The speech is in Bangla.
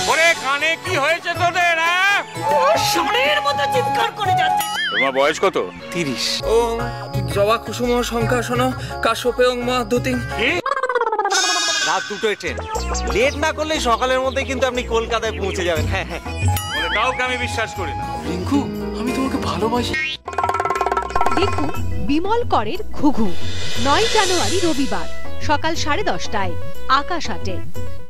ওরে কানে কি হয়েছে তোদের? ষাঁড়ের মতো চিৎকার করে যাচ্ছে। তোমার বয়স কত? 30। ওং জবা কুসুম সংকাশন কাশ্যপে ওং মা দুতিং। রাত 2টোয় ট্রেন, লেট না করলে সকালের মধ্যে কিন্তু আপনি কলকাতায় পৌঁছে যাবেন। হ্যাঁ হ্যাঁ, বলে কাউকে আমি বিশ্বাস করি না। রিঙ্কু আমি তোমাকে ভালোবাসি। দেখুন বিমল করের ঘুঘু 9 জানুয়ারি রবিবার সকাল 10:30টায় আকাশ আটে।